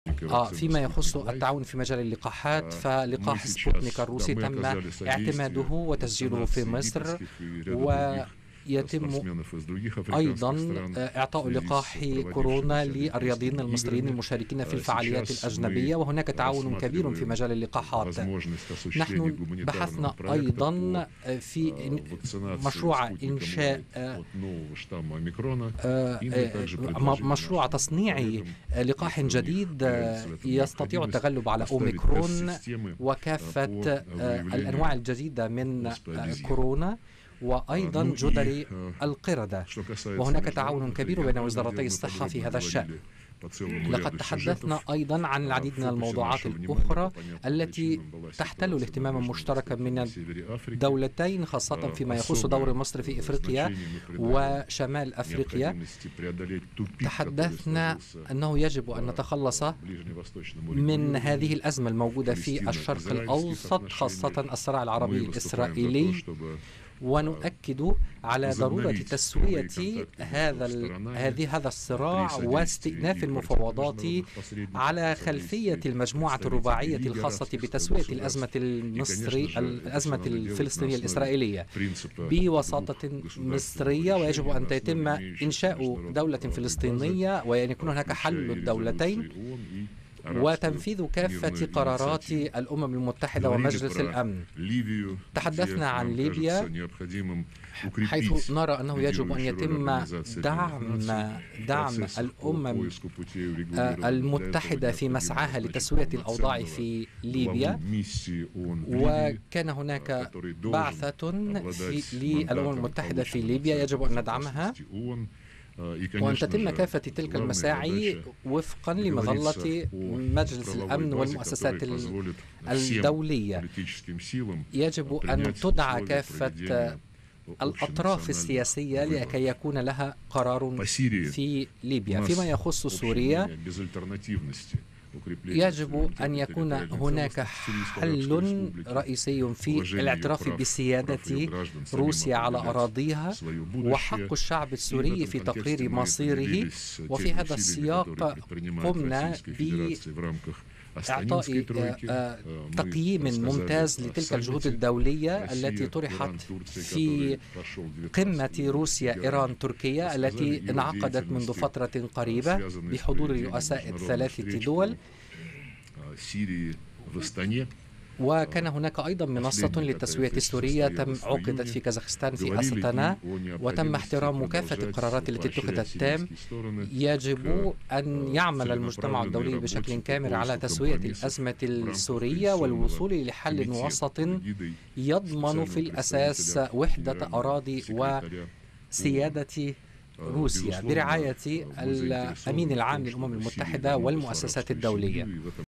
فيما يخص التعاون في مجال اللقاحات، فلقاح سبوتنيك الروسي تم اعتماده وتسجيله في مصر، ويتم أيضا إعطاء لقاح كورونا للرياضيين المصريين المشاركين في الفعاليات الأجنبية، وهناك تعاون كبير في مجال اللقاحات. نحن بحثنا أيضا في مشروع إنشاء مشروع تصنيع لقاح جديد يستطيع التغلب على أوميكرون وكافة الأنواع الجديدة من كورونا، وأيضا جدري القردة، وهناك تعاون كبير بين وزارتي الصحة في هذا الشأن. لقد تحدثنا أيضا عن العديد من الموضوعات الأخرى التي تحتل الاهتمام المشترك من الدولتين، خاصة فيما يخص دور مصر في إفريقيا وشمال أفريقيا. تحدثنا أنه يجب أن نتخلص من هذه الأزمة الموجودة في الشرق الأوسط، خاصة الصراع العربي الإسرائيلي، ونؤكد على ضرورة تسوية هذا الصراع واستئناف المفاوضات على خلفية المجموعة الرباعية الخاصة بتسوية الأزمة الفلسطينية الإسرائيلية بوساطة مصرية، ويجب أن يتم إنشاء دولة فلسطينية وأن يكون هناك حل الدولتين وتنفيذ كافة قرارات الأمم المتحدة ومجلس الأمن. تحدثنا عن ليبيا، حيث نرى أنه يجب أن يتم دعم الأمم المتحدة في مسعاها لتسوية الأوضاع في ليبيا، وكان هناك بعثة للأمم المتحدة في ليبيا يجب أن ندعمها، وأن تتم كافة تلك المساعي وفقا لمظلة مجلس الأمن والمؤسسات الدولية. يجب أن تدعى كافة الأطراف السياسية لكي يكون لها قرار في ليبيا. فيما يخص سوريا، يجب أن يكون هناك حل رئيسي في الاعتراف بسيادة روسيا على أراضيها وحق الشعب السوري في تقرير مصيره. وفي هذا السياق قمنا بإعطاء تقييم ممتاز لتلك الجهود الدولية التي طرحت في قمة روسيا إيران تركيا التي انعقدت منذ فترة قريبة بحضور رؤساء الثلاثة دول، وكان هناك أيضا منصة للتسوية السورية عقدت في كازاخستان في أستانا، وتم احترام كافة القرارات التي اتخذت. يجب أن يعمل المجتمع الدولي بشكل كامل على تسوية الأزمة السورية والوصول لحل وسط يضمن في الأساس وحدة أراضي وسيادة روسيا برعاية الأمين العام للأمم المتحدة والمؤسسات الدولية.